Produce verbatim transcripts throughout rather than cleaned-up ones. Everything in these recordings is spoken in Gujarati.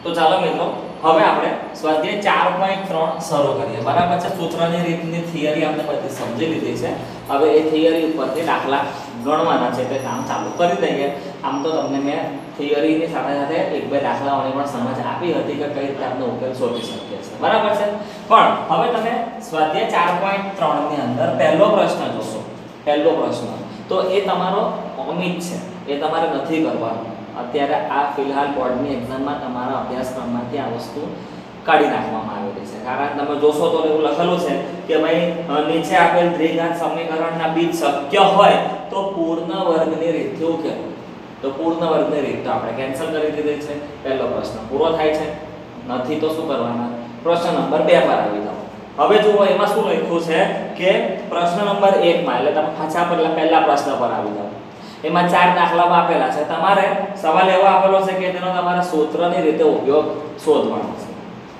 તો ચાલો મિત્રો હવે આપણે સ્વાધ્યાય ચાર પોઈન્ટ ત્રણ શરૂ કરીએ બરાબર છે। સૂત્રની રીતની થિયરી આપણે બધી સમજી લીધી છે। હવે એ થિયરી ઉપરથી દાખલા ગણવાના છે એટલે કામ ચાલુ કરી દઈએ। આમ તો તમને મેં થિયરીની સાથે સાથે એક બે દાખલાઓની પણ સમજ આપી હતી કે કઈ રીતે આપણે ઉકેલ શોધી શકીએ છીએ બરાબર છે। પણ હવે તમે સ્વાધ્યાય ચાર પોઈન્ટ ત્રણ ની અંદર પહેલો પ્રશ્ન જોશો। પહેલો પ્રશ્ન તો એ તમારો અમિત છે, એ તમારે નથી કરવાનો। અત્યારે આ ફિલહાલ બોર્ડની એક્ઝામમાં તમારા અભ્યાસક્રમમાંથી આ વસ્તુ કાઢી નાખવામાં આવેલી છે। કારણ તમે જોશો તો એવું લખેલું છે કે ભાઈ નીચે આપેલ દ્વિઘાત સમીકરણના બીજ શક્ય હોય તો પૂર્ણ વર્ગની રીતથી ઉકેલો। તો પૂર્ણ વર્ગની રીત તો આપણે કેન્સલ કરી દીધી છે। પહેલો પ્રશ્ન પૂરો થાય છે, નથી તો શું કરવાના? પ્રશ્ન નંબર બે પર આવી જાઓ। હવે જુઓ એમાં શું લખ્યું છે કે પ્રશ્ન નંબર એક માં એટલે તમે પાછા પહેલા પહેલા પ્રશ્ન પર આવી જાઓ। એમાં ચાર દાખલાઓ આપેલા છે, તમારે સવાલ એવો આપેલો છે કે તેનો તમારે સૂત્રની રીતે ઉપયોગ શોધવાનો છે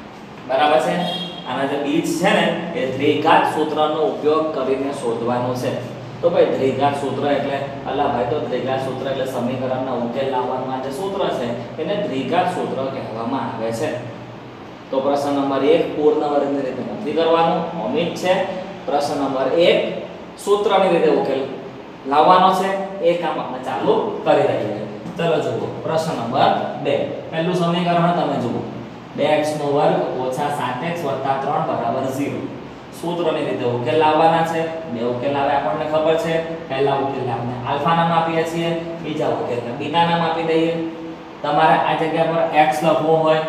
બરાબર છે। આના જે બીજ છે ને એ દ્વિઘાત સૂત્રનો ઉપયોગ કરીને શોધવાનું છે। તો ભાઈ દ્વિઘાત સૂત્ર એટલે અલા ભાઈ તો દ્વિઘાત સૂત્ર એટલે સમીકરણના ઉકેલ લાવવા માટે સૂત્ર છે, એને દ્વિઘાત સૂત્ર કહેવામાં આવે છે। તો પ્રશ્ન નંબર એક પૂર્ણ વર્ગની રીતે નથી કરવાનું, અમિત છે। પ્રશ્ન નંબર એક સૂત્રની રીતે ઉકેલ લાવવાનો છે, એ કામ આપણે ચાલુ કરી દઈએ। ચલો જુઓ પ્રશ્ન નંબર બે। પહેલું સમીકરણ તમે જુઓ બે એક્સ નો વર્ગ ઓછા સાત એક્સ વત્તા ત્રણ બરાબર ઝીરો। સૂત્રની રીતે ઉકેલ લાવવાના છે। બે ઉકેલ આવે આપણને ખબર છે। પહેલા ઉકેલને આપણે આલ્ફા નામ આપીએ છીએ, બીજા ઉકેલને બીટા નામ આપી દઈએ। તમારે આ જગ્યા પર x લખવો હોય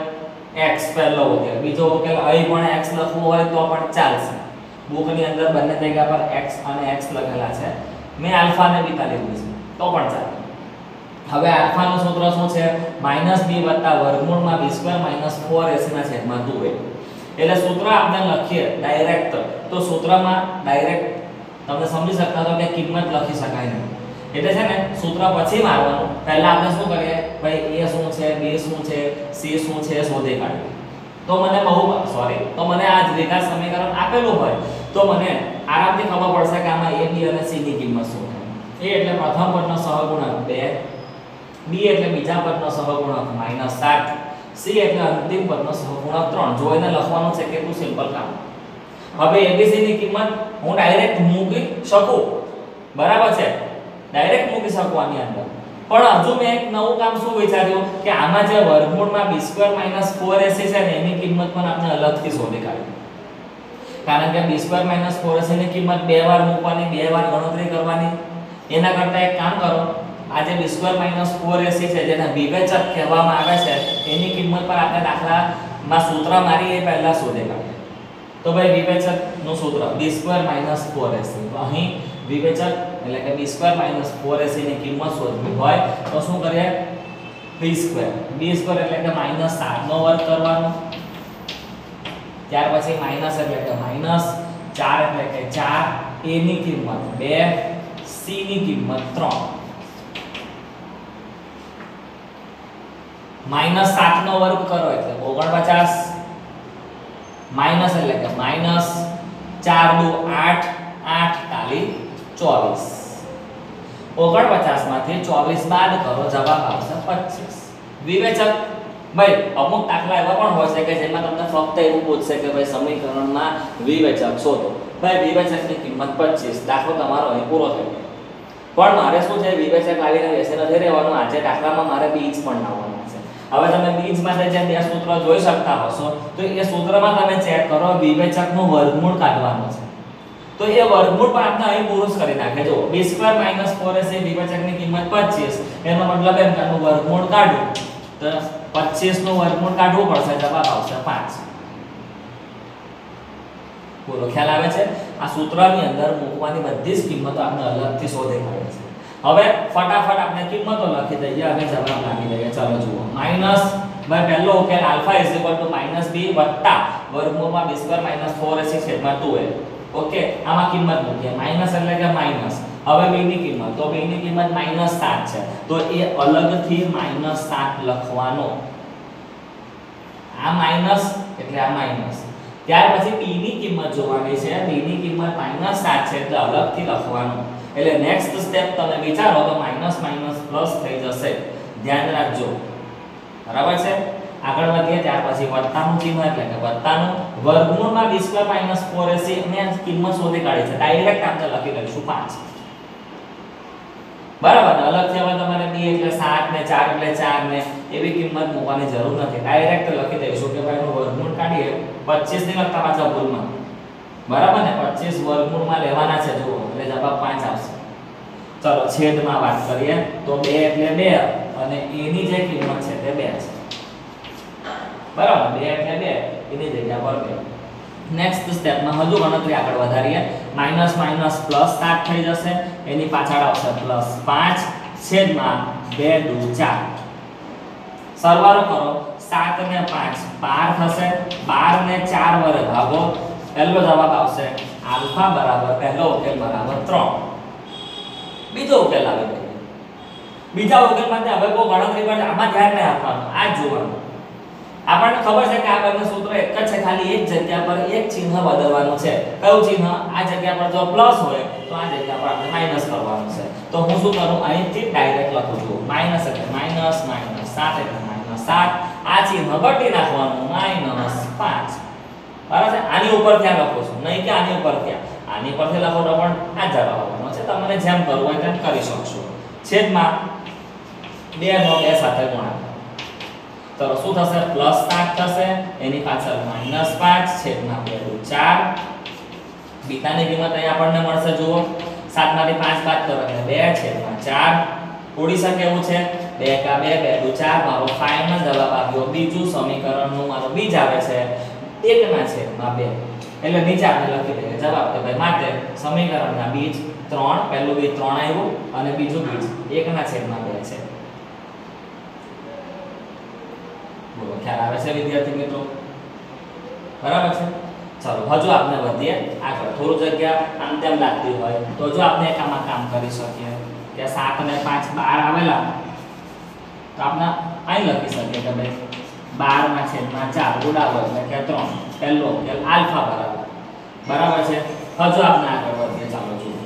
x પહેલો ઉકેલ, બીજો ઉકેલ અહીં પણ x લખવો હોય તો પણ ચાલશે। બુકની અંદર બંને જગ્યા પર x અને x લખેલા છે, મેં આલ્ફા ને બીટા લીધું છે તો પણ ચાલે। હવે આલ્ફા નું સૂત્ર શું છે? માઈનસ b વત્તા વર્ગમૂળમાં b square minus four a c ના છેદમાં ટુ a। એટલે સૂત્ર આપણે લખીએ ડાયરેક્ટ તો સૂત્રમાં ડાયરેક્ટ તમને સમજી શકતા તો કે કિંમત લખી શકાય નહીં, એટલે છે ને સૂત્ર પછી મારવાનું। પહેલા આપણે શું કરીએ ભાઈ a શું છે, b શું છે, c શું છે શોધી કાઢીએ। તો મને બહુ સોરી તો મને આ દ્વિઘાત સમીકરણ આપેલું હોય તો મને આરામથી ખબર પડશે કે આમાં a b અને c ની કિંમત શું છે। a એટલે પ્રથમ પદનો સહગુણક બે, b એટલે બીજા પદનો સહગુણક માઈનસ સાત, c એટલે અંતિમ પદનો સહગુણક ત્રણ। જો એને લખવાનું છે કેટલું સિમ્પલ કામ। હવે a b c ની કિંમત હું ડાયરેક્ટ મૂકી શકું બરાબર છે, ડાયરેક્ટ મૂકી શકું આની અંદર। પણ હજુ મેં એક નવું કામ શું વિચાર્યું કે આમાં જે વર્ગમૂળમાં b square minus four a c છે ને એની કિંમત પણ આપણે અલગથી શોધી કાઢી। કારણ કે b square minus four a c ની કિંમત બે વાર મૂકવાની, બે વાર ગણતરી કરવાની। એના કરતા એક કામ કરો, આ જે b square minus four a c છે જેને વિવેચક કહેવામાં આવે છે એની કિંમત પર આપણે દાખલામાં સૂત્ર મારી એ પહેલા શોધી કાઢીએ। તો ભાઈ વિવેચક નું સૂત્ર b square minus four a c, તો અહીં વિવેચક એટલે કે b square minus four a c ની કિંમત શોધવી હોય તો શું કરીએ? b સ્ક્વેર b સ્ક્વેર એટલે કે માઈનસ સાત નો વર્ગ કરવાનો, ત્યાર પછી માઈનસ એટલે કે માઈનસ ચાર એટલે કે ચાર, a ની કિંમત બે, c ની કિંમત ત્રણ, માઈનસ સાત નો વર્ગ કરો એટલે ઓગણપચાસ, માઈનસ એટલે કે માઈનસ ચાર દુ આઠ, આઠ તાલી ચોવીસ। ઓગણપચાસ માંથી ચોવીસ બાદ કરો જવાબ આવશે પચીસ। વિવેચક ભાઈ અમુક દાખલા એવા પણ હોય છે કે જેમાં તમને ફક્ત એવું પૂછશે કે ભાઈ સમીકરણમાં વિવેચક શોધો। ભાઈ વિવેચકની કિંમત પચીસ, દાખલો તમારો અહીં પૂરો થઈ ગયો। પણ મારે શું છે વિવેચક આવીને બેસી નથી રહેવાનું, આજે દાખલામાં મારે બીજ પણ લાવવાના છે। હવે તમે બીજ માટે જે બે સૂત્ર જોઈ શકતા હશો તો એ સૂત્રમાં તમે ચેક કરો વિવેચકનું વર્ગમૂળ કાઢવાનું છે, તો એ વર્ગમૂળ પણ આપણે અહીં પૂરું કરી નાખે। જો b square minus four a c વિવેચકની કિંમત પચીસ, એનો મતલબ એમ કે આનું વર્ગમૂળ કાઢો તો પચીસ નું વર્ગમૂળ કાઢવું પડશે, જવાબ આવશે પાંચ। બોલો ખ્યાલ આવે છે? આ સૂત્રની અંદર મૂકવાની બધી જ કિંમતો આપણે અલગથી શોધી કાઢે છે। હવે ફટાફટ આપણે કિંમતો લખી દઈએ અને જવાબ લાગી દઈએ। ચાલો જુઓ માઈનસ ભાઈ પહેલો ઉકેલ alpha is equal to minus b વત્તા વર્ગમૂળમાં b square minus four a c છેદમાં ટુ a। ઓકે, આમાં કિંમત મૂકીએ, માઈનસ એટલે કે માઈનસ। હવે b ની કિંમત તો b ની કિંમત માઈનસ સાત છે તો એ અલગથી માઈનસ સાત લખવાનો। આ માઈનસ એટલે આ માઈનસ, ત્યાર પછી b ની કિંમત જોવાની છે, b ની કિંમત માઈનસ સાત છે એટલે અલગથી લખવાનું। એટલે નેક્સ્ટ સ્ટેપ તમે વિચારો તો માઈનસ માઈનસ પ્લસ થઈ જશે, ધ્યાન રાખજો બરાબર છે। આગળ વધીએ ત્યાર પછી વત્તાનું ચિહ્ન એટલે કે વત્તાનું વર્ગમૂળમાં b square minus four a c ને કિંમત શોધી કાઢી છે ડાયરેક્ટ આપણે લખી દઈશું પાંચ બરાબર ને અલગથી હવે તમારે b એટલે સાત ને ચાર એટલે ચાર ને એવી કિંમત મૂકવાની જરૂર નથી ડાયરેક્ટ લખી દઈશું કે ભાઈ નું વર્ગમૂળ કાઢીએ પચીસ ની લખતા પાછા ભૂલમાં બરાબર ને પચીસ વર્ગમૂળમાં લેવાના છે જુઓ એટલે જવાબ પાંચ આવશે ચલો છેદમાં વાત કરીએ તો બે એટલે બે અને એની જે કિંમત છે તે બે છે બરાબર બે એટલે બે એની જગ્યા પર બે નેક્સ્ટ સ્ટેપમાં હજુ ગણતરી આગળ વધારીએ માઈનસ માઈનસ પ્લસ સાત થઈ જશે એની પાછળ આવશે પ્લસ પાંચ છેદમાં બે દુ ચાર સરવાળો કરો સાત ને પાંચ બાર થશે બાર ને ચાર વડે ભાગો પહેલો જવાબ આવશે આલ્ફા બરાબર પહેલો ઉકેલ બરાબર ત્રણ બીજો ઉકેલ આવે બીજા ઉકેલ માટે હવે કોઈ ગણતરી પર આમાં ધ્યાન નહીં આપવાનું આ જ જોવાનું આપણને ખબર છે કે આ બંને સૂત્ર એક જ છે ખાલી એક જગ્યા પર એક ચિહ્ન બદલવાનું છે કયું ચિહ્ન આ જગ્યા પર જો પ્લસ હોય તો આ જગ્યા પર આપણે માઈનસ કરવાનું છે તો હું શું કરું અહીંથી ડાયરેક્ટ લખું છું માઈનસ એટલે માઈનસ માઈનસ સાત એટલે માઈનસ સાત આ ચિહ્ન બદલી નાખવાનું માઈનસ પાંચ બરાબર છે આની ઉપર ત્યાં લખું છું નહીં કે આની ઉપર ત્યાં આની પરથી લખો તો પણ આ જવાબ આવવાનો છે તમને જેમ કરવું હોય તેમ કરી શકશો છેદમાં બે નો બે સાથે ગુણાકાર તો શું થશે પ્લસ સાત થશે એની પાછળ માઈનસ પાંચ છેદમાં બે દુ ચાર બીટાની કિંમત અહીં આપણને મળશે જુઓ સાત માંથી પાંચ બાદ કરો એટલે બે છેદમાં ચાર ઉડી શકે એવું છે બે કા બે બે દુ ચાર મારો ફાઇનલ જવાબ આવ્યો બીજું સમીકરણનું મારો બીજ આવે છે એક ના છેદમાં બે એટલે નીચે આપણે લખી દઈએ જવાબ કે ભાઈ માટે સમીકરણના બીજ ત્રણ પહેલું બીજ ત્રણ આવ્યું અને બીજું બીજ એક ના છેદમાં બે છે બોલો ખ્યાલ આવે છે વિદ્યાર્થી મિત્રો બરાબર છે ચાલો હજુ આપણે વધીએ આગળ થોડું જગ્યા આમ તેમ લાગતી હોય તો જો આપણે એકામાં કામ કરી શકીએ કે સાત અને પાંચ બાર આવેલા તો આપણે અહીં લખી શકીએ કે ભાઈ બાર ના છેદમાં ચાર ઉડાવો એટલે કે ત્રણ પહેલો ઉકેલ આલ્ફા બરાબર બરાબર છે હજુ આપણે આગળ વધીએ ચાલો જુઓ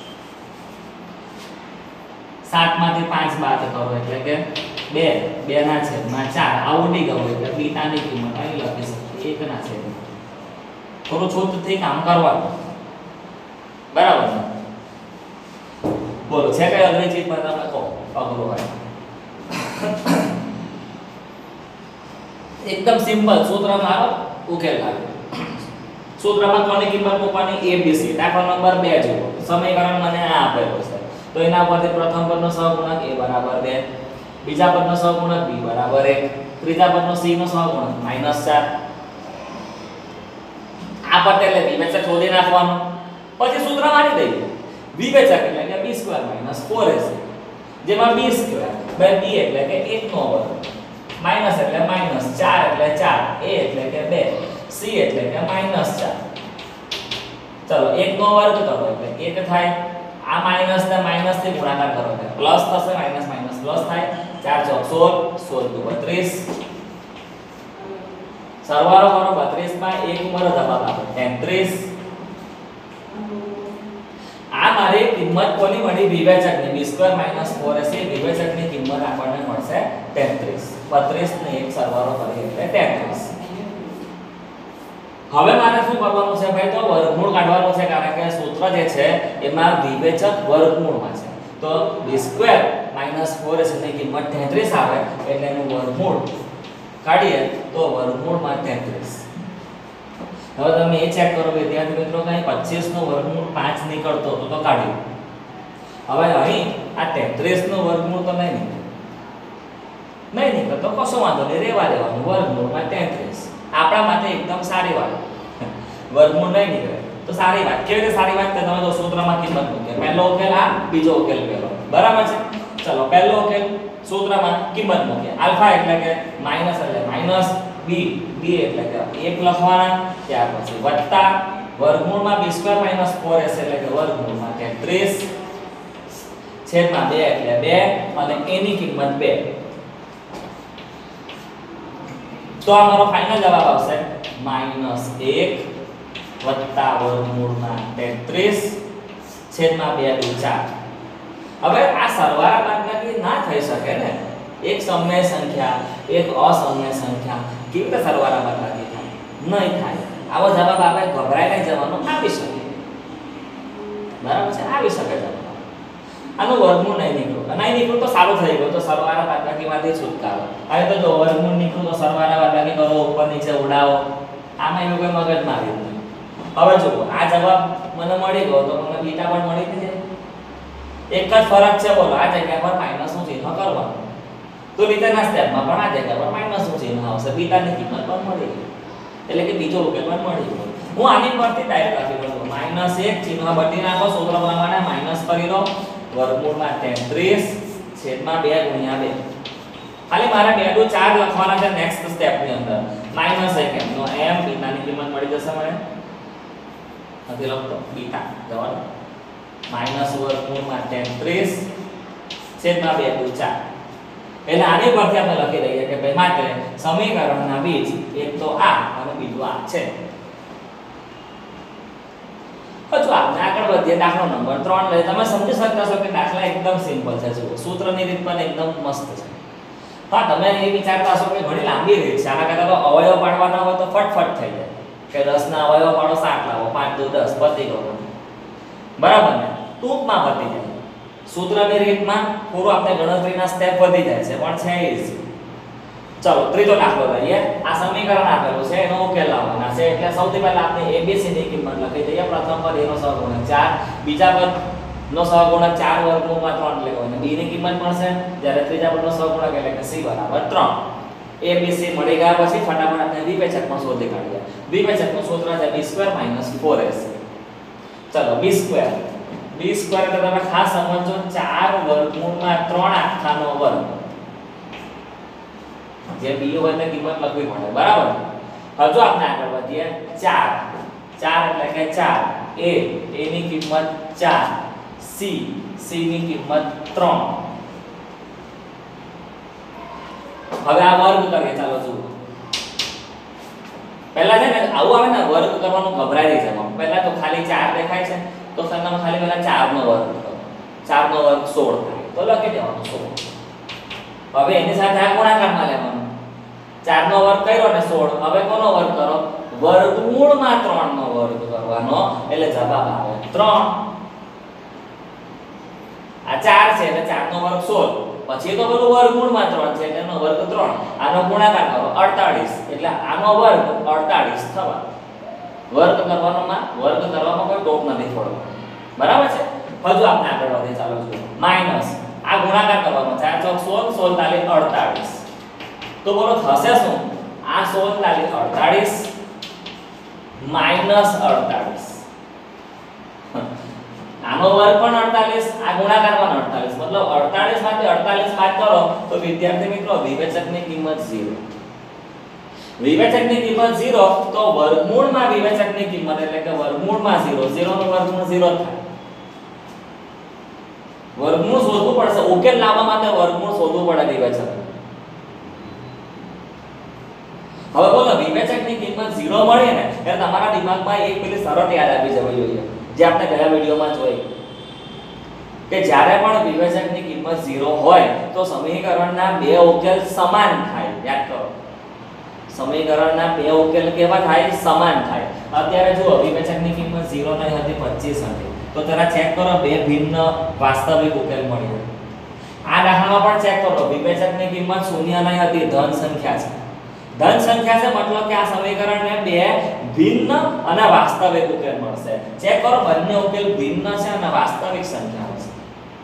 સાત માંથી પાંચ બાદ કરો એટલે કે બે બે ના છેદમાં ચાર આ ઉડી ગયું એટલે બીટાની કિંમત અહીં લખી શકીએ એક ના છેદમાં થોડું છૂટથી કામ કરવાનું બરાબર ને બોલો છે કઈ અઘરી ચીજ પર તમે કહો અઘરું હોય એકદમ સિમ્પલ સૂત્ર મારો ઉકેલ લાગે સૂત્રમાં કોની કિંમત મૂકવાની એબીસી દાખલા નંબર બે જુઓ સમીકરણ મને આ આપેલો છે તો એના પરથી પ્રથમ પદનો સહગુણક a બરાબર બે બીજા પદનો સહગુણક b બરાબર એક ત્રીજા પદનો c નો સહગુણક માઈનસ ચાર આ પદ એટલે વિવેચક શોધી નાખવાનો પછી સૂત્ર મારી દઈએ વિવેચક એટલે કે b square minus four a c જેમાં b સ્ક્વેર બાય b એટલે કે એક નો વર્ગ માઈનસ એટલે માઈનસ ચાર એટલે ચાર a એટલે કે બે c એટલે કે માઈનસ ચાર ચલો એક નો વર્ગ કરો એટલે એક થાય આ માઈનસ ને માઈનસ થી ગુણાકાર કરો એટલે પ્લસ થશે માઈનસ માઈનસ પ્લસ થાય ચાર ચોક સોળ સોળ દુ બત્રીસ સરવાળો કરો બત્રીસ માં એક ઉમેરો જવાબ આપો તેત્રીસ આ મારી કિંમત કોની મળી વિવેચકની b square minus four a c વિવેચકની કિંમત આપણને મળશે તેત્રીસ બત્રીસ ને એક સરવાળો કરીએ એટલે તેત્રીસ હવે મારે શું કરવાનું છે ભાઈ તો વર્ગમૂળ કાઢવાનું છે કારણ કે સૂત્ર જે છે એમાં વિવેચક વર્ગમૂળમાં છે તો b square minus four a c ની કિંમત તેત્રીસ આવે એટલે એનું વર્ગમૂળ કાઢીએ તો વર્ગમૂળમાં તેત્રીસ હવે તમે એ ચેક કરો વિદ્યાર્થી મિત્રો કે પચીસ નો વર્ગમૂળ પાંચ નીકળતો તો તો કાઢ્યું હવે અહીં આ તેત્રીસ નો વર્ગમૂળ તો નહીં નીકળે નહીં નીકળે તો કશો વાંધો નહીં રેવા દેવાનું વર્ગમૂળમાં તેત્રીસ આપણા માટે એકદમ સારી વાત વર્ગમૂળ નહીં નીકળે તો સારી વાત કેવી રીતે સારી વાત તમે તો સૂત્રમાં કિંમત મૂકે પહેલો ઉકેલ આ બીજો ઉકેલ પેલો બરાબર છે ચલો પહેલો ઉકેલ સૂત્રમાં કિંમત મૂકે આલ્ફા એટલે કે માઈનસ એટલે માઈનસ b b એટલે કે એક લખવાના ત્યાર પછી વત્તા વર્ગમૂળમાં b square minus four a c એટલે કે વર્ગમૂળમાં તેત્રીસ છેદમાં બે એટલે બે અને એની કિંમત બે તો આ મારો ફાઇનલ જવાબ આવશે માઈનસ એક વત્તા વર્ગમૂળમાં તેત્રીસ છેદમાં બે દુ ચાર હવે આ સરવાળા બાદબાકી ના થઈ શકે ને એક સમય સંખ્યા એક અસમય સંખ્યા કેવી રીતે સરવાળા બાદબાકી થાય? નહીં થાય. આવો જવાબ આપણે ગભરાઈ નહીં જવાનો, આપી શકે. બરાબર છે, આવી શકે જવાબ. આનું વર્ગમૂળ નહીં નીકળ્યું, નહીં નીકળ્યું તો સારું થઈ ગયું, તો સરવાળા બાદબાકીમાંથી છુટકારો. હવે તો જો વર્ગમૂળ નીકળ્યું તો સરવાળા બાદબાકી કરો, ઉપર નીચે ઉડાવો. આમાં એવું કોઈ મગજ મારી નહીં. હવે જુઓ, આ જવાબ મને મળી ગયો તો મને બીટા પણ મળી જ જાય. એક જ ફરક છે, બોલો, આ જગ્યા પર માઈનસ નું ચિહ્ન કરવાનું. તો નીચેના સ્ટેપમાં પણ આ જગ્યા પર માઈનસ નું ચિહ્ન આવશે, બીટાની કિંમત પણ મળી ગઈ. એટલે કે બીજો ઉકેલ પણ મળી ગયો. હું આની પરથી ડાયરેક્ટ લખી દઉં, માઈનસ એક ચિહ્ન બદલી નાખો, સૂત્ર પ્રમાણે માઈનસ કરી દો, વર્ગમૂળમાં તેત્રીસ છેદમાં બે ગુણ્યા બે. ખાલી મારે બે દુ ચાર લખવાના છે નેક્સ્ટ સ્ટેપની અંદર. માઈનસ એક એમ નો એમ બીટાની કિંમત મળી જશે મને. નથી લખતો બીટા જવાબ માઈનસ વર્ગમૂળમાં તેત્રીસ છેદમાં બે દુ ચાર. એટલે આની પરથી આપણે લખી દઈએ કે ભાઈ માટે સમીકરણના બીજ એક તો આ અને બીજું આ છે. હજુ આપણે આગળ વધીએ, દાખલો નંબર ત્રણ લઈએ. તમે સમજી શકતા છો કે દાખલા એકદમ સિમ્પલ છે. જુઓ, સૂત્રની રીત પણ એકદમ મસ્ત છે. હા, તમે એ વિચારતા હશો કે ઘણી લાંબી રીત છે, આના કરતા તો અવયવ પાડવાના હોય તો ફટફટ થઈ જાય કે દસ ના અવયવ પાડો સાત લાવો, પાંચ દુ દસ, પતી ગયો. બરાબર ને? ટૂંકમાં પતી જાય. સૂત્રની રીતમાં પૂરું આપણે ગણતરીના સ્ટેપ વધી જાય છે, પણ છે ઈઝી. ચલો ત્રીજો દાખલો લઈએ. આ સમીકરણ આપેલું છે, એનો ઉકેલ લાવવાના છે. એટલે સૌથી પહેલા આપણે એબીસી ની કિંમત લખી દઈએ. પ્રથમ પદ એનો સહગુણક ચાર, બીજા પદ નો સહગુણક ચાર વર્ગમૂળમાં ત્રણ લેવો અને બી ની કિંમત મળશે, જ્યારે ત્રીજા પદનો સહગુણક એટલે કે સી બરાબર ત્રણ. એબીસી મળી ગયા પછી ફટાફટ આપણે વિભેજકમાં શોધી કાઢીએ. વિભેજકનું સૂત્ર છે b square minus four A C. ચલો b સ્ક્વેર b સ્ક્વેર એટલે તમે ખાસ સમજો ચાર વર્ગમૂળમાં ત્રણ આખાનો વર્ગ. જે b હોય તે કિંમત લખવી પડે, બરાબર? હજુ આપણે આગળ વધીએ. ચાર ચાર એટલે કે ચાર, a a ની કિંમત ચાર, c c ની કિંમત ત્રણ. હવે આ વર્ગ કરીએ. ચાલો જુઓ, પહેલા છે ને આવું આવે ને વર્ગ કરવાનું ગભરાઈ જાય. પહેલા તો ખાલી ચાર દેખાય છે તો સરનામાં ખાલી પહેલા ચાર નો વર્ગ કરો. ચાર નો વર્ગ સોળ થાય તો લખી દેવાનું સોળ. હવે એની સાથે આ ગુણાકારમાં લેવાનું. ચાર નો વર્ગ કર્યો ને સોળ. હવે કોનો વર્ગ કરો? વર્ગમૂળમાં ત્રણ નો વર્ગ કરવાનો, એટલે જવાબ આવે ત્રણ. આ ચાર છે એટલે ચાર નો વર્ગ સોળ. પછી તો પેલું વર્ગમૂળમાં ત્રણ છે એટલે એનો વર્ગ ત્રણ. આનો ગુણાકાર કરો અડતાલીસ, એટલે આનો વર્ગ અડતાલીસ થવા. વર્ગ કરવાનોમાં વર્ગ કરવામાં કોઈ ટોપ નથી છોડવાનો, બરાબર છે? હજુ આપણે આગળ વધીએ. ચાલો જોઈએ. માઈનસ આ ગુણાકાર કરવાનો, ચાર ચોક સોળ, સોળ તાલી અડતાલીસ. તો બોલો થશે શું? આ સોળ તાલી અડતાલીસ માઈનસ અડતાલીસ. આનો વર્ગ પણ અડતાલીસ, આ ગુણાકાર પણ અડતાલીસ. મતલબ અડતાલીસ માંથી અડતાલીસ બાદ કરો તો વિદ્યાર્થી મિત્રો વિવેચકની કિંમત ઝીરો. વિવેચકની કિંમત ઝીરો તો વર્ગમૂળમાં વિવેચકની કિંમત એટલે કે વર્ગમૂળમાં ઝીરો. ઝીરો નું વર્ગમૂળ ઝીરો થાય. વર્ગમૂળ શોધવું પડશે. ઉકેલ લાવવા માટે વર્ગમૂળ શોધવું પડે વિવેચક. હવે બોલો, વિવેચકની કિંમત ઝીરો મળે ને એટલે તમારા દિમાગમાં એક પેલી શરત યાદ આવી જવી જોઈએ, જે આપણે ગયા વિડિયોમાં જોઈ કે જ્યારે પણ વિવેચકની કિંમત ઝીરો હોય તો સમીકરણના બે ઉકેલ સમાન થાય. યાદ કરો, સમીકરણના બે ઉકેલ કેવા થાય? સમાન થાય. અત્યારે જુઓ, વિવેચકની કિંમત ઝીરો નહીં હતી, પચીસ હતી. તો જરા ચેક કરો, બે ભિન્ન વાસ્તવિક ઉકેલ મળ્યા. આ દાખલામાં પણ ચેક કરો, વિવેચકની કિંમત શૂન્ય નહીં હતી, ધન સંખ્યા છે. ધન સંખ્યા છે મતલબ કે આ સમીકરણને બે ભિન્ન અને વાસ્તવિક ઉકેલ મળશે. ચેક કરો, બંને ઉકેલ ભિન્ન છે અને વાસ્તવિક સંખ્યાઓ છે.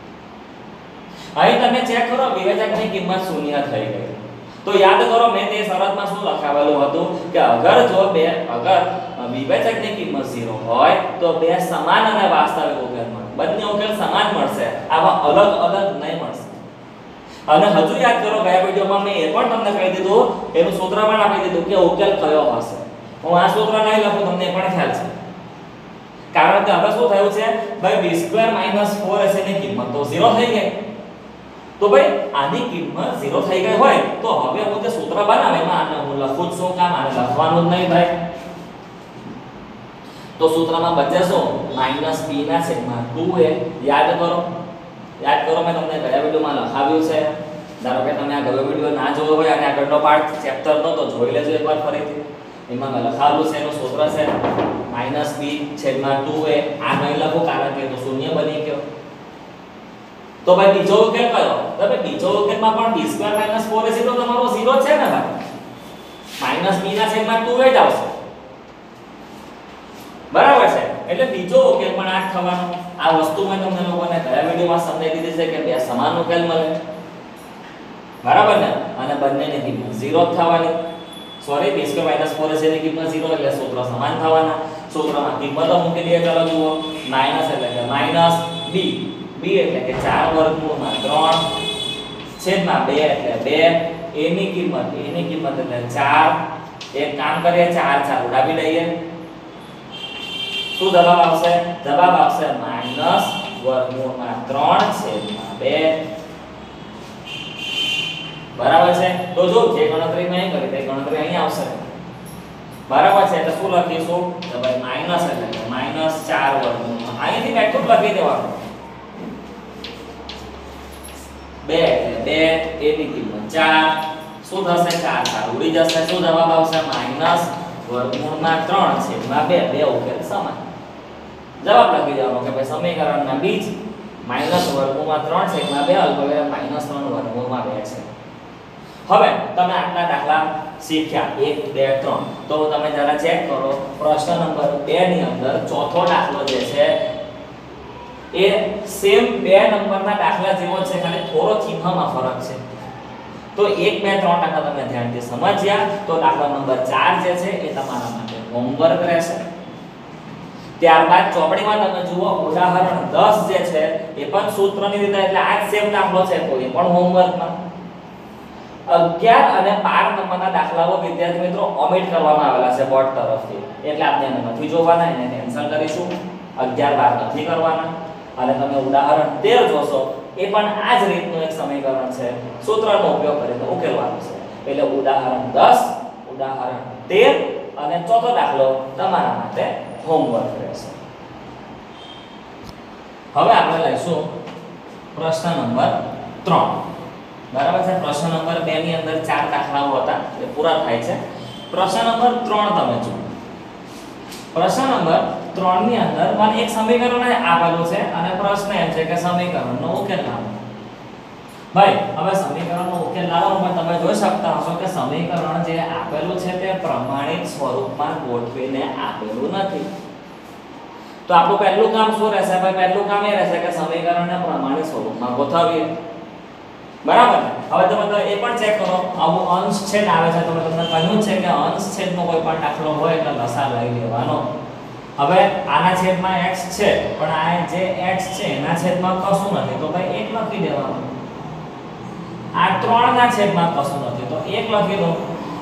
અહીં તમે ચેક કરો, વિવેચકની કિંમત શૂન્ય થઈ ગઈ. તો યાદ કરો, મેં તે શરતમાં શું લખાવેલું હતું કે અગર જો બે અગર વિવેચકની કિંમત ઝીરો હોય તો બે સમાન અને વાસ્તવિક ઉકેલ મળે. બંને ઉકેલ સમાન મળશે, આવા અલગ અલગ નહીં મળશે. અને હજુ યાદ કરો, ગયા વિડિયોમાં મેં એ પણ તમને કહી દીધું, એનું સૂત્ર પણ આપી દીધું કે ઉકેલ કયો હશે. હું આ સૂત્ર નહીં લખું, તમને એ પણ ખ્યાલ છે. કારણ કે હવે શું થયું છે ભાઈ, b square minus four A C ની કિંમત તો ઝીરો થઈ ગઈ. તો ભાઈ આની કિંમત ઝીરો થઈ ગઈ હોય તો હવે હું જે સૂત્ર બનાવે એમાં આને હું લખું જ શું કામ? આને લખવાનું જ નહીં ભાઈ. તો સૂત્રમાં બચે શું? માઈનસ b ના છેદમાં ટુ a. યાદ કરો, યાદ કરો, મેં તમને ગયા વિડિયોમાં લખાવ્યું છે. ધારો કે તમે આ ગયો વિડિયો ના જોયો હોય અને આગળનો પાર્ટ ચેપ્ટર નો તો જોઈ લેજો એકવાર ફરીથી. એમાં મેં લખાવેલું છે એનું સૂત્ર છે માઈનસ b છેદમાં ટુ a. આ નહીં લખો કારણ કે તો શૂન્ય બની ગયો. તો ભાઈ બીજો ઉકેલ કયો? તો ભાઈ બીજો ઉકેલમાં પણ b square minus four a c તો તમારો ઝીરો છે ને ભાઈ. માઈનસ b ના છેદમાં ટુ a જ આવશે. બરાબર છે. એટલે બીજો ઉકેલ પણ આ થવાનો. આ વસ્તુ મેં તમને લોકોને ગયા વિડિયોમાં સમજાવી દીધી છે કે બે સમાન ઉકેલ મળે. બરાબર ને? અને બંનેની કિંમત ઝીરો થવાની. Sorry b square minus four a c ની કિંમત ઝીરો એટલે સૂત્ર સમાન થવાના. સૂત્રમાં કિંમતો મૂકી દઈએ. ચાલો જુઓ. માઈનસ એટલે કે માઈનસ b. b એટલે કે ચાર વર્ગમૂળમાં ત્રણ છેદમાં બે એટલે બે. a ની કિંમત a ની કિંમત એટલે ચાર. એક કામ કરીએ ચાર ચાર ઉડાવી દઈએ. શું જવાબ આવશે? જવાબ આવશે માઈનસ વર્ગમૂળમાં ત્રણ છેદમાં બે. બરાબર છે. તો જો જે ગણતરી મેં કરી તે ગણતરી અહીં આવશે. બરાબર છે. એટલે શું લખીશું? તો ભાઈ માઈનસ એટલે કે માઈનસ ચાર વર્ગમૂળમાં અહીંથી બેઠું લખી દેવાનું. બે એટલે બે. a ની કિંમત ચાર. શું થશે? ચાર ચાર ઉડી જશે. શું જવાબ આવશે? માઈનસ વર્ગમૂળમાં ત્રણ છેદમાં બે. બે ઉકેલ સમાન. જવાબ લખી દેવાનો કે ભાઈ સમીકરણના બીજ માઈનસ વર્ગમૂળમાં ત્રણ છેદમાં બે અલ્પવિરામ માઈનસ ત્રણ વર્ગમૂળમાં બે છે. હવે તમે આટલા દાખલા શીખ્યા એક બે ત્રણ. તો તમે જરા ચેક કરો પ્રશ્ન નંબર બે ની અંદર ચોથો દાખલો જે છે એ સેમ બે નંબરના દાખલા જેવો છે, ખાલી થોડો ચિહ્નમાં ફરક છે. તો એક બે ત્રણ દાખલા તમે ધ્યાનથી સમજ્યા તો દાખલા નંબર ચાર જે છે એ તમારા માટે હોમવર્ક રહેશે. ત્યારબાદ ચોપડીમાં તમે જુઓ ઉદાહરણ દસ જે છે એ પણ સૂત્રની રીતે એટલે આ જ સેમ દાખલો છે. કોઈ પણ હોમવર્કમાં અગિયાર અને બાર નંબરના દાખલાઓ વિદ્યાર્થી મિત્રો ઓમિટ કરવામાં આવેલા છે બોર્ડ તરફથી. એટલે આપણે એને નથી જોવાના, એને કેન્સલ કરીશું. અગિયાર બાર નથી કરવાના. અને તમે ઉદાહરણ તેર જોશો એ પણ આ જ રીતનું એક સમીકરણ છે. સૂત્રનો ઉપયોગ કરીને ઉકેલવાનું છે. એટલે ઉદાહરણ દસ, ઉદાહરણ તેર અને ચોથો દાખલો તમારા માટે હોમવર્ક રહેશે. હવે આપણે લઈશું પ્રશ્ન નંબર ત્રણ. બરાબર છે. પ્રશ્ન નંબર બે ની અંદર ચાર દાખલાઓ હતા એ પૂરા થાય છે. પ્રશ્ન નંબર ત્રણ તમે જુઓ. પ્રશ્ન નંબર ત્રણ ની અંદર મને એક સમીકરણ આપેલું છે અને પ્રશ્ન એમ છે કે સમીકરણનો ઉકેલ લાવો. ભાઈ હવે સમીકરણનો ઉકેલ લાવવામાં તમે જોઈ શકતા હશો કે સમીકરણ જે આપેલું છે તે પ્રમાણિત સ્વરૂપમાં ગોઠવીને આપેલું નથી. તો આપણું પહેલું કામ શું રહેશે? ભાઈ પહેલું કામ એ રહેશે કે સમીકરણને પ્રમાણિત સ્વરૂપમાં ગોઠવીએ. બરાબર. હવે તમે તો એ પણ ચેક કરો આવું અંશ છેદ આવે છે. તમે તમને કહ્યું છે કે અંશ છેદનો કોઈ પણ દાખલો હોય એટલે લસા લઈ લેવાનો. હવે આના છેદમાં x છે પણ આ જે x છે એના છેદમાં કશું નથી તો ભાઈ એક લખી દેવાનું. આ ત્રણ ના છેદમાં કશું નથી તો એક લખી દો.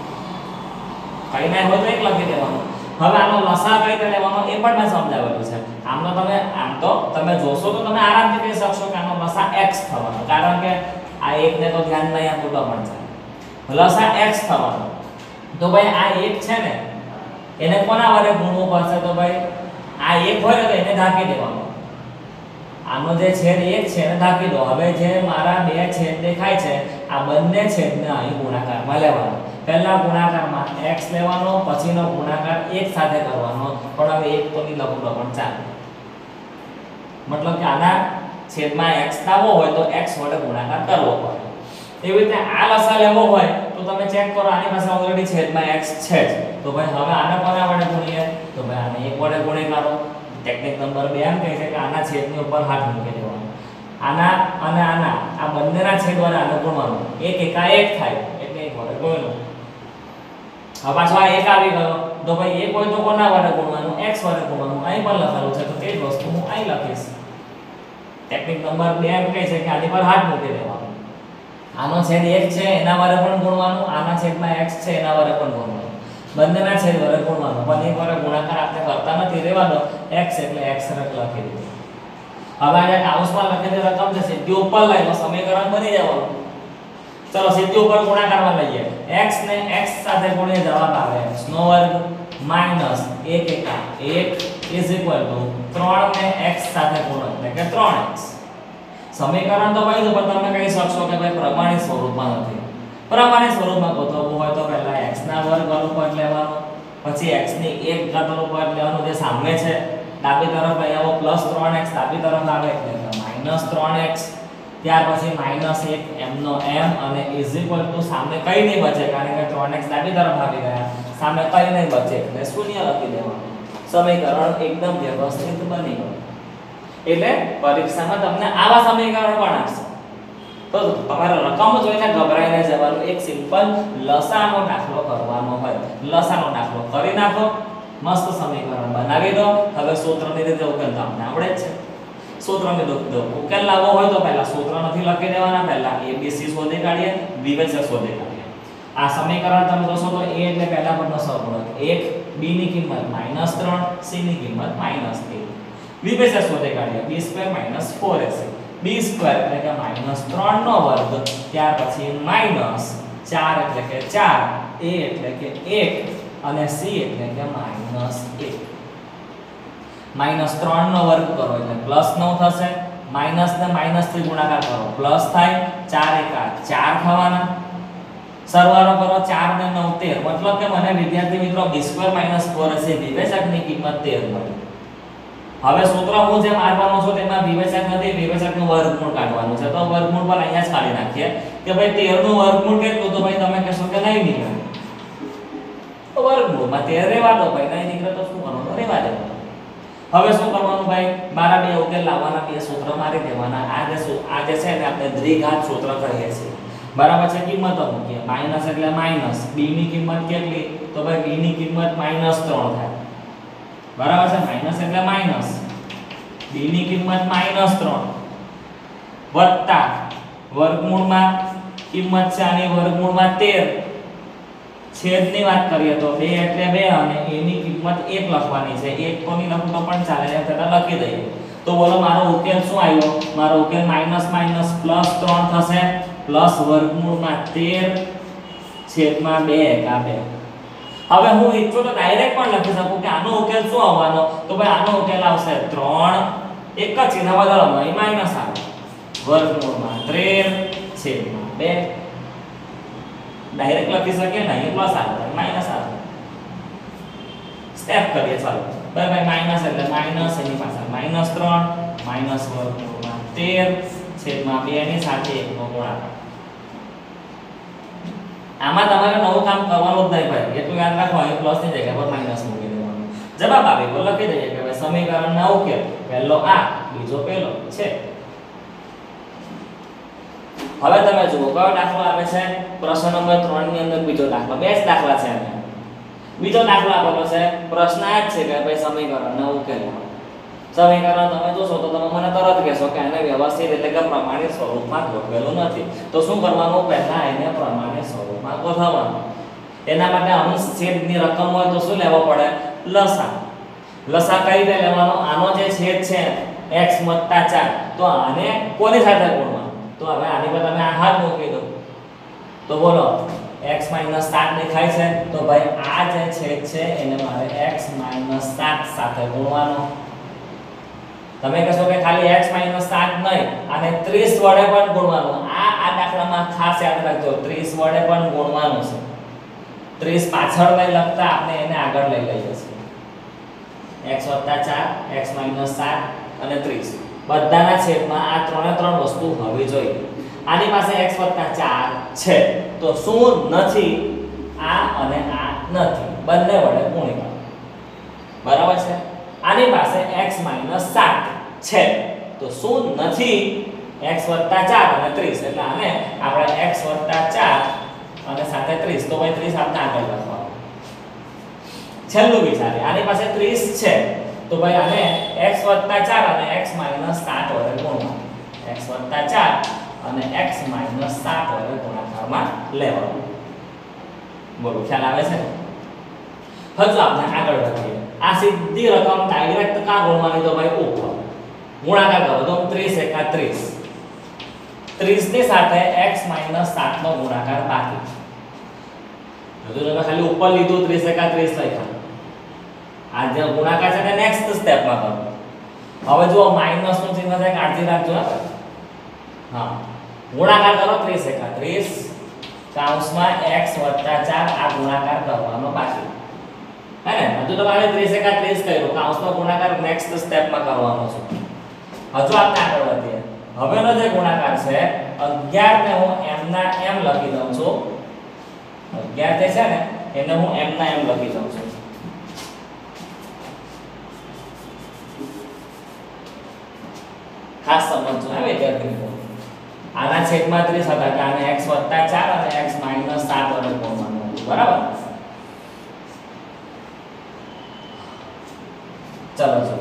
કઈ ના હોય તો એક લખી દેવાનું. હવે આનો લસા કઈ રીતે લેવાનો એ પણ મેં સમજાવેલું છે. આમનો તમે આમ તો તમે જોશો તો તમે આરામથી કહી શકશો કે આનો લસા x થવાનો, કારણ કે આ એક ને તો ધ્યાન નહીં આપવું તો પણ છે. લસા x થવાનો. તો ભાઈ આ એક છે ને એને કોના વડે ગુણવું પડશે? તો ભાઈ આ એક હોય તો એને ઢાંકી દેવાનો. આનો જે છેદ એક છે એને ઢાંકી દો. હવે જે મારા બે છેદ દેખાય છે આ બંને છેદને અહીં ગુણાકારમાં લેવાનો. પહેલા ગુણાકારમાં x લેવાનો, પછીનો ગુણાકાર એક સાથે કરવાનો. પણ હવે એક તો ની લખું તો પણ ચાલે. મતલબ કે આના છેદમાં x લાવવો હોય તો x વડે ગુણાકાર કરવો પડે. એવી રીતે આ લસા લેવો હોય તો તમે ચેક કરો આની પાસે ઓલરેડી છેદમાં x છે જ. તો ભાઈ હવે આને કોના વડે ગુણીએ? તો ભાઈ આને એક વડે ગુણી કરો. ટેકનિક નંબર બે એમ કહે છે કે આના છેદની ઉપર હાથ મૂકી દેવાનો. આના અને આના આ બંનેના છેદ વડે આને ગુણવાનું. એક એકા એક થાય એટલે એક વડે ગુણ્યો. હવે પાછો આ એક આવી ગયો તો ભાઈ એક હોય તો કોના વડે ગુણવાનું? x વડે ગુણવાનું. અહીં પણ લખેલું છે તો તે જ વસ્તુ હું અહીં લખીશ. ટેકનિક નંબર બે એમ કહે છે કે આની પર હાથ મૂકી દેવાનો. આનો છેદ એક છે એના વડે પણ ગુણવાનું, આના છેદમાં x છે એના વડે પણ ગુણવાનું. બંનેના છેદ વડે ગુણવાનું. પણ એક વડે ગુણાકાર આપણે કરતા નથી, રહેવા દો. x એટલે x રક લખી દીધું. હવે આ કૌંસમાં લખેલી રકમ છે સીધી ઉપર લઈ લો, સમીકરણ બની જવાનું. ચલો સીધી ઉપર ગુણાકારમાં લઈએ. x ને x સાથે ગુણીએ જવાબ આવે x નો વર્ગ માઈનસ એક એકા એક ઇઝ ઇક્વલ ટુ ત્રણ ને x સાથે ગુણો એટલે કે ત્રણ x. સમીકરણ તો ભાઈ પણ તમે કહી શકશો કે ભાઈ પ્રમાણિત સ્વરૂપમાં નથી. પ્રમાણિત સ્વરૂપમાં ગોઠવવું હોય તો પહેલા x ના વર્ગ વાળું પદ લેવાનું, પછી x ની એક ઘાત વાળું પદ લેવાનું જે સામે છે ડાબી તરફ લઈ આવો, પ્લસ ત્રણ એક્સ ડાબી તરફ આવે એટલે માઈનસ ત્રણ એક્સ, ત્યાર પછી માઈનસ એક m નો m અને ઇઝ ઇક્વલ ટુ સામે કઈ નહીં બચે કારણ કે ત્રણ એક્સ ડાબી તરફ આવી ગયા, સામે કઈ નહીં બચે એટલે શૂન્ય લખી દેવાનું. સમીકરણ એકદમ વ્યવસ્થિત બની ગયું. એટલે પરીક્ષામાં તમને આવા સમીકરણ પણ આવશે. તો તમારે રકમ જોઈને ગભરાઈ ન જવાનું, એક સિમ્પલ લસાનો દાખલો કરવાનો હોય, લસાનો દાખલો કરી નાખો, મસ્ત સમીકરણ બનાવી દો. હવે સૂત્રની રીતે ઉકેલ તો આપણે આવડે જ છે. સૂત્રની રીતે ઉકેલ લાવવો હોય તો પહેલા સૂત્ર નથી લખી દેવાના, પહેલા a b c શોધી કાઢીએ, વિવેચક શોધી કાઢીએ. આ સમીકરણ તમે જોશો તો a એટલે પહેલા પદનો સહગુણક એક, b ની કિંમત માઈનસ ત્રણ, c ની કિંમત માઈનસ એક. વિવેચક શોધી કાઢીએ b square minus four a c, b square એટલે કે માઈનસ ત્રણ નો વર્ગ, ત્યાર પછી માઈનસ ચાર એટલે કે ચાર, a એટલે કે એક અને c એટલે કે માઈનસ એક. માઈનસ ત્રણ નો વર્ગ કરો એટલે પ્લસ નવ થશે, માઈનસ ને માઈનસ થી ગુણાકાર કરો પ્લસ થાય, ચાર એકા ચાર થવાના, સરવાળો કરો ચાર ને નવ તેર, મતલબ કે મને વિદ્યાર્થી મિત્રો b square minus four a c વિવેચકની કિંમત તેર મળી. હવે સૂત્ર હું જે મારવાનો છું તેમાં વિવેચક નથી, વિવેચકનું વર્ગમૂળ કાઢવાનું છે. તો વર્ગમૂળ પર અહીંયા જ કાઢી નાખીએ કે ભાઈ તેર નું વર્ગમૂળ કેટલું, તો ભાઈ તમે કહેશો કે નહીં નીકળે, તો વર્ગમૂળમાં તેર રહેવા દો ભાઈ, નહીં નીકળે તો શું કરવાનું, રહેવા દેવાનું. હવે શું કરવાનું ભાઈ, મારા બે ઉકેલ લાવવાના, બે સૂત્ર મારી દેવાના. આ જે આ જે છે ને આપણે દ્વિઘાત સૂત્ર કહીએ છીએ, બરાબર છે. કિંમતો મૂકીએ, માઈનસ એટલે માઈનસ, b ની કિંમત કેટલી, તો ભાઈ b ની કિંમત માઈનસ ત્રણ થાય, બરાબર છે. માઈનસ એટલે માઈનસ, b ની કિંમત માઈનસ ત્રણ વત્તા વર્ગમૂળમાં કિંમત છે આની વર્ગમૂળમાં તેર, છેદની વાત કરીએ તો બે એટલે બે અને a ની કિંમત એક લખવાની છે. એક તો ની લખું તો પણ ચાલે, એમ છતાં લખી દઈએ. તો બોલો મારો ઉકેલ શું આવ્યો, મારો ઉકેલ માઈનસ માઈનસ પ્લસ ત્રણ થશે, પ્લસ વર્ગમૂળમાં તેર છેદમાં બે એકા બે. હવે હું ઈચ્છું તો ડાયરેક્ટ પણ લખી શકું કે આનો ઉકેલ શું આવવાનો, તો ભાઈ આનો ઉકેલ આવશે ત્રણ, એક જ ચિહ્ન બદલવાનું, અહીં માઈનસ આવે, વર્ગમૂળમાં તેર છેદમાં બે. ડાયરેક્ટ લખી શકીએ ને, અહીં પ્લસ આવે માઈનસ આવે. સ્ટેપ કરીએ ચાલો. ભાઈ ભાઈ માઈનસ એટલે માઈનસ, એની પાછળ માઈનસ ત્રણ, માઈનસ વર્ગમૂળમાં તેર છેદમાં બે ની સાથે એક નો ગુણાકાર. આમાં તમારે નવું કામ કરવાનું જ નહીં ભાઈ, એટલું યાદ રાખો, અહીં પ્લસ ની જગ્યા પર માઈનસ મૂકી દેવાનું. જવાબ આવે તો લખી દઈએ કે ભાઈ સમીકરણના ઉકેલ પહેલો આ, બીજો પેલો છે. હવે તમે જુઓ કયો દાખલો આવે છે, પ્રશ્ન નંબર ત્રણ ની અંદર બીજો દાખલો, બે જ દાખલા છે અહીંયા. બીજો દાખલો આપેલો છે, પ્રશ્ન આ જ છે કે ભાઈ સમીકરણના ઉકેલ. સમીકરણ તમે જોશો તો તમે મને તરત કહેશો કે એને વ્યવસ્થિત એટલે કે પ્રમાણિત સ્વરૂપમાં ગોઠવેલું નથી. તો શું કરવાનું, પહેલા એને પ્રમાણિત સ્વરૂપમાં ગોઠવવાનું. એના માટે અંશ છેદની રકમ હોય તો શું લેવો પડે, લસા. લસા કઈ રીતે લેવાનો, આનો જે છેદ છે x + ચાર, તો આને કોની સાથે ગુણવાનું, તો હવે આની પર તમે આ હાથ મૂકી દો તો બોલો x - સાત દેખાય છે, તો ભાઈ આ જે છેદ છે એને મારે x - સાત સાથે ગુણવાનો. તમે કહેશો કે ખાલી x - સાત નહીં, આને ત્રીસ વડે પણ ગુણવાનું. આ આ દાખલામાં ખાસ યાદ રાખજો, ત્રીસ વડે પણ ગુણવાનું છે. ત્રીસ પાછળ નહીં લખતા, આપણે એને આગળ લઈ લઈએ છીએ. x + ચાર, x - સાત અને ત્રીસ બધાના છેદમાં આ ત્રણે ત્રણ વસ્તુ હોવી જોઈએ. આની પાસે x + ચાર છે, તો શું નથી, આ અને આ નથી, બંને વડે ગુણી કાઢો, બરાબર છે. આની પાસે x - સાત છે, તો શું નથી, x + ચાર અને ત્રીસ, એટલે આને આપણે x + ચાર અને સાથે ત્રીસ, તો ભાઈ ત્રીસ આપણે આગળ લખવાનું. છેલ્લું વિચારે, આની પાસે ત્રીસ છે, તો ભાઈ આને x + ચાર અને x - સાત વડે ગુણવાનું. x + ચાર અને x - સાત વડે ગુણાકારમાં લેવાનું. બોલો ખ્યાલ આવે છે? હજુ આપણે આગળ વધીએ. આ સીધી રકમ ડાયરેક્ટ કા ગુણવાની, તો ભાઈ ઉપર ગુણાકાર કરો તો ત્રીસ એકા ત્રીસ, ત્રીસ ની સાથે x - સાત નો ગુણાકાર બાકી. જો તમે ખાલી ઉપર લીધું ત્રીસ એકા ત્રીસ લખ્યા, આ જે ગુણાકાર છે ને નેક્સ્ટ સ્ટેપમાં કરો. હવે જો માઈનસ નું ચિહ્ન છે, કાળજી રાખજો. હા ગુણાકાર કરો ત્રીસ એકા ત્રીસ કૌંસમાં x વત્તા ચાર આ ગુણાકાર કરવાનો બાકી હે ને હજુ તમારે ત્રીસ એકા ત્રીસ કર્યો કૌંસનો ગુણાકાર નેક્સ્ટ સ્ટેપમાં કરવાનો છે હજુ આપણે આગળ વધીએ હવેનો જે ગુણાકાર છે અગિયાર ને હું m ના m લખી દઉં છું અગિયાર જે છે ને એને હું m ના m લખી દઉં છું ખાસ સમજજો હે વિદ્યાર્થી મિત્રો આના છેદમાં ત્રીસ હતા કે આને x વત્તા ચાર અને x માઈનસ સાત વડે ગુણવાનું હતું બરાબર ચલો ચલો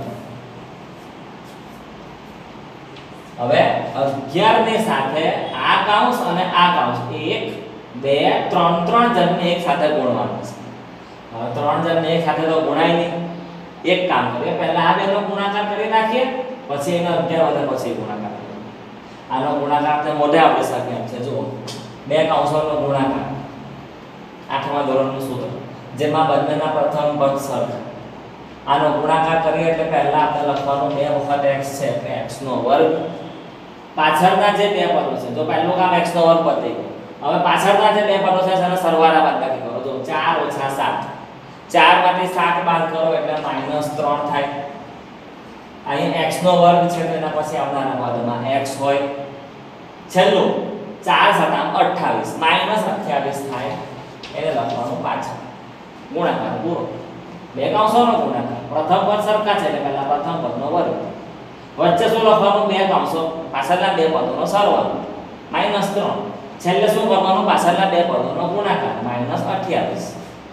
હવે અગિયાર ની સાથે આ કૌંસ અને આ કૌંસ એક બે ત્રણ ત્રણ જણને એક સાથે ગુણવાનું છે હવે ત્રણ જણને એક સાથે તો ગુણાય નહીં એક કામ કરીએ પહેલા આ બેનો ગુણાકાર કરી નાખીએ પછી એનો અગિયાર વડે પછી ગુણાકાર કરીએ આનો ગુણાકાર તે મોઢે આપણે શકીએ એમ છે જુઓ બે કૌંસોનો ગુણાકાર આઠમા ધોરણનું સૂત્ર જેમાં બંનેના પ્રથમ પદ સરખા આનો ગુણાકાર કરીએ એટલે પહેલા આપણે લખવાનું બે વખત x છે એટલે x નો વર્ગ પાછળના જે બે પદો છે જો પહેલું કામ x નો વર્ગ પતી ગયો હવે પાછળના જે બે પદો છે તેનો સરવાળા બાદબાકી કરો જો ચાર ઓછા સાત ચાર માંથી સાત બાદ કરો એટલે માઈનસ ત્રણ થાય અહીં x નો વર્ગ છે તો એના પછી આવનારા પદમાં x હોય છેલ્લું ચાર સતામ અઠ્ઠાવીસ માઈનસ અઠ્યાવીસ થાય એને લખવાનું પાછળ ગુણાકાર પૂરો બે કૌંસોનો ગુણાકાર પ્રથમ પદ સરખા છે એટલે પહેલા પ્રથમ પદનો વર્ગ વચ્ચે શું લખવાનું બે કૌંસો પાછળના બે પદોનો સરવાળો માઈનસ ત્રણ છેલ્લે શું કરવાનું પાછળના બે પદોનો ગુણાકાર માઈનસ અઠ્યાવીસ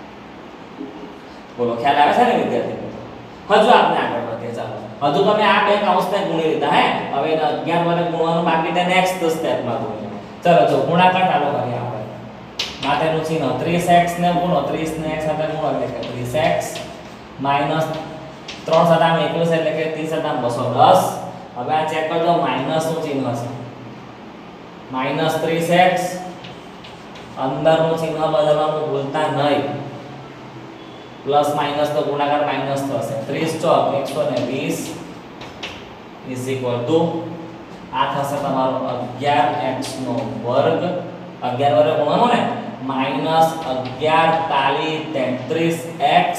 બોલો ખ્યાલ આવે છે ને વિદ્યાર્થી હજુ આપણે આગળ વધીએ ચાલો હજુ તમે આ બે કૌંસને ગુણી લીધા હે હવે અગિયાર વડે ગુણવાનું બાકી છે નેક્સ્ટ સ્ટેપમાં ગુણીએ ચલો જો ગુણાકાર ચાલુ કરીએ આપણે માટેનું ચિહ્ન ત્રીસ x ને ગુણો ત્રીસ ને x સાથે ગુણો એટલે કે ત્રીસ x માઈનસ ત્રણ સતામ એકવીસ એટલે કે ત્રીસ સતામ બસો દસ હવે આ ચેક કરજો માઈનસ નું ચિહ્ન છે માઈનસ ત્રીસ x અંદરનું ચિહ્ન બદલવાનું ભૂલતા નહીં પ્લસ માઈનસ તો ગુણાકાર માઈનસ થશે ત્રીસ ચોક એકસો વીસ ઇઝ ઇક્વલ ટુ આ થશે તમારો અગિયાર x નો વર્ગ અગિયાર વડે ગુણવાનો ને માઈનસ અગિયાર તાલી તેત્રીસ x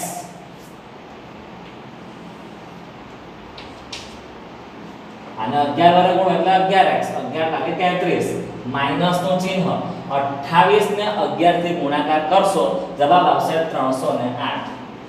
અને અગિયાર વડે ગુણો એટલે અગિયાર x અગિયાર તાલી તેત્રીસ માઈનસ નું ચિહ્ન અઠ્ઠાવીસ ને અગિયાર થી ગુણાકાર કરશો જવાબ આવશે ત્રણસો આઠ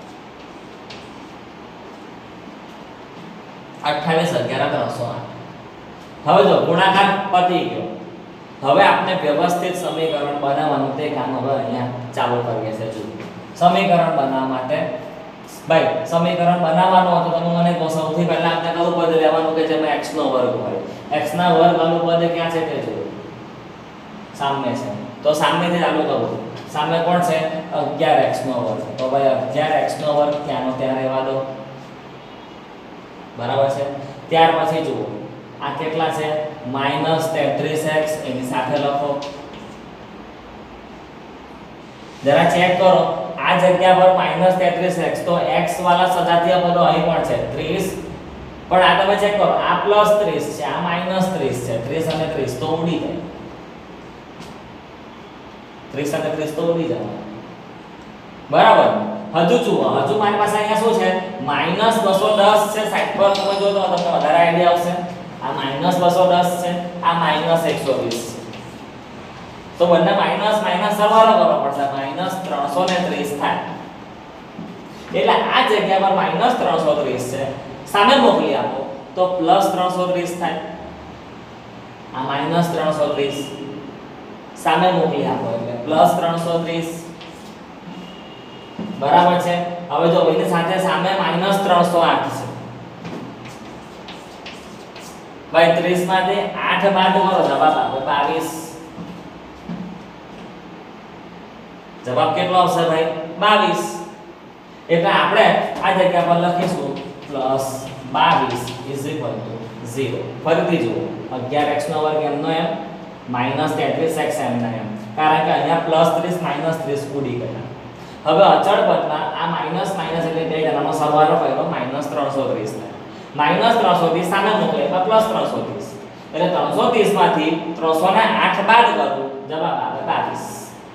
અઠ્ઠાવીસ અગિયાર ત્રણસો આઠ હવે જો ગુણાકાર પતી ગયો હવે આપણે વ્યવસ્થિત સમીકરણ બનાવવાનું તે કામ હવે અહીંયા ચાલુ કરીએ છીએ જો સમીકરણ બનાવવા માટે ભાઈ સમીકરણ બનાવવાનું હતું તમે મને કહો સૌથી પહેલા આપણે કયું પદ લેવાનું કે જેમાં x નો વર્ગ હોય x ના વર્ગ વાળું પદ ક્યાં છે તે જોજો સામે છે તો સામેથી ચાલુ કરો સામે કોણ છે અગિયાર x નો વર્ગ તો ભાઈ અગિયાર x નો વર્ગ ત્યાંનો ત્યાં રહેવા દો બરાબર છે ત્યાર પછી જુઓ આ કેટલા છે માઈનસ તેત્રીસ x એની સાથે લખો જરા ચેક કરો આ જગ્યા પર માઈનસ તેત્રીસ x તો x વાળા સજાતીય પદો અહીં પણ છે ત્રીસ પણ આ તમે ચેક કરો આ પ્લસ ત્રીસ છે આ માઈનસ ત્રીસ છે ત્રીસ અને ત્રીસ તો ઉડી જાય ત્રીસ અને ત્રીસ તો ઉડી જાય બરાબર હજુ જુઓ હજુ મારી પાસે અહીંયા શું છે માઈનસ બસો દસ છે સાઈડ પર તમે જો તો તમને વધારે આઈડિયા આવશે આ માઈનસ બસો દસ છે આ માઈનસ એકસો વીસ છે તો બંને માઈનસ માઈનસ સરવાળો કરવો પડશે માઈનસ ત્રણસો ત્રીસ થાય એટલે આ જગ્યા પર માઈનસ ત્રણસો ત્રીસ છે સામે મોકલી આપો તો પ્લસ ત્રણસો ત્રીસ થાય આ માઈનસ ત્રણસો ત્રીસ સામે મોકલી આપો એટલે પ્લસ ત્રણસો ત્રીસ બરાબર છે હવે જો એની સાથે સામે માઈનસ ત્રણસો આઠ છે ભાઈ ત્રીસ માંથી આઠ બાદ કરો જવાબ આપો બાવીસ જવાબ કેટલો આવશે ભાઈ બાવીસ એટલે આપણે આ જગ્યા પર લખીશું પ્લસ બાવીસ ઇઝ ઇક્વલ ટુ ઝીરો ફરીથી જુઓ અગિયાર x નો વર્ગ એમનો એમ માઈનસ તેત્રીસ x એમનો એમ કારણ કે અહીંયા પ્લસ ત્રીસ માઈનસ ત્રીસ ઉડી ગયા હવે અચળ પદમાં આ માઈનસ માઈનસ એટલે બે જણાનો સરવાળો કર્યો માઈનસ ત્રણસો ત્રીસ થાય માઈનસ ત્રણસો ત્રીસ સામે મોકલે એટલે પ્લસ ત્રણસો ત્રીસ એટલે ત્રણસો ત્રીસ માંથી ત્રણસો ને આઠ બાદ કરું, જવાબ આવે બાવીસ.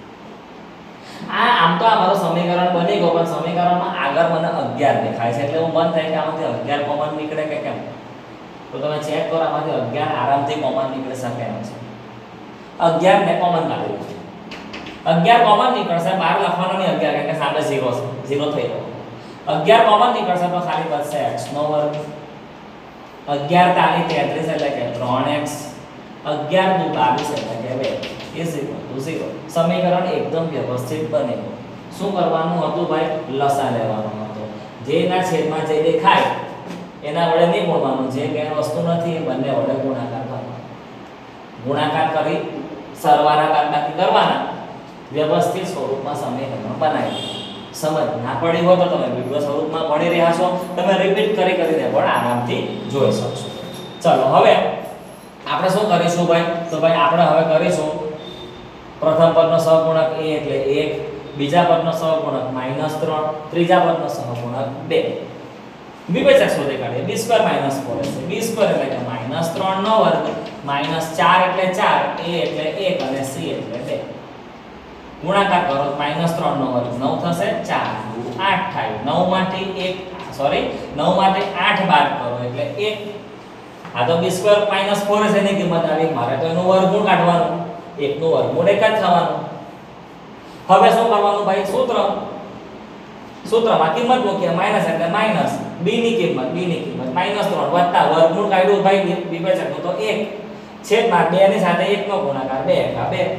આ આમ તો આ મારું સમીકરણ બની ગયું, પણ સમીકરણમાં આગળ મને અગિયાર દેખાય છે એટલે હું મન થાય કે આમાંથી અગિયાર કોમન નીકળે કે કેમ. તો તમે ચેક કરો, આમાંથી અગિયાર આરામથી કોમન નીકળી શકે એમ છે. અગિયાર ને કોમન કાઢી લો. અગિયાર કોમન નીકળશે, બાર લખવાનો નહીં અગિયાર, કારણ કે સામે ઝીરો છે, ઝીરો થઈ ગયો. અગિયાર કોમન નીકળશે તો ખાલી બચશે x નો વર્ગ. અગિયાર તાલી તેત્રીસ એટલે કે ત્રણ x. અગિયાર દુ બાવીસ એટલે કે બે ઇઝ ઇક્વલ ટુ ઝીરો. સમીકરણ એકદમ વ્યવસ્થિત બને. શું કરવાનું હતું ભાઈ? લસા લેવાનો હતો. જેના છેદમાં જે દેખાય એના વડે નહીં ગુણવાનું, જે ગેર વસ્તુ નથી એ બંને વડે ગુણાકાર કરવાનો. ગુણાકાર કરી સરવાળા બાદબાકી કરવાના. વ્યવસ્થિત સ્વરૂપમાં સમીકરણ બનાવી. સમજ ના પડી હોય તો તમે વિડિયો સ્વરૂપમાં ભણી રહ્યા છો, તમે રિપીટ કરી કરીને પણ આરામથી જોઈ શકશો. ચલો હવે આપણે શું કરીશું ભાઈ? તો ભાઈ આપણે હવે કરીશું પ્રથમ પદનો સહગુણક a એટલે એક, બીજા પદનો સહગુણક માઈનસ ત્રણ, ત્રીજા પદનો સહગુણક બે. વિભાજક શોધી કાઢીએ. b સ્ક્વેર માઈનસ ચાર છે. b સ્ક્વેર એટલે કે માઈનસ ત્રણ નો વર્ગ, માઈનસ ચાર એટલે ચાર, a એટલે એક અને c એટલે બે. ગુણાકાર કરો માઈનસ ત્રણ નો વર્ગ નવ થશે, ચાર દુ આઠ થાય. નવ માંથી એક સોરી નવ માંથી આઠ બાદ કરો એટલે એક. આ તો b સ્ક્વેર માઈનસ ચાર છે એની કિંમત આવી, મારે તો એનું વર્ગમૂળ કાઢવાનું. એક નું વર્ગમૂળ એક જ થવાનું. હવે શું કરવાનું ભાઈ? સૂત્ર સૂત્રમાં કિંમત મૂકીએ. માઈનસ એટલે માઈનસ b ની કિંમત, b ની કિંમત માઈનસ ત્રણ વત્તા વર્ગમૂળ કાઢ્યું ભાઈ વિભાજકનું તો એક, છેદમાં બે ની સાથે એક નો ગુણાકાર, બે એકા બે.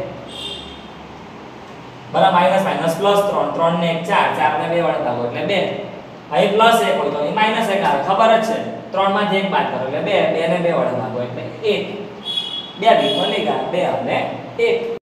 બરાબર, માઈનસ માઈનસ પ્લસ ત્રણ, ત્રણ ને એક ચાર, ચાર ને બે વડે ભાગો એટલે બે. અહીં પ્લસ એક હોય તો અહીં માઈનસ એક આવે, ખબર જ છે. ત્રણ માંથી એક બાદ કરો એટલે બે, બે ને બે વડે ભાગો એટલે એક. બે બી બની ગયા બે અને એક.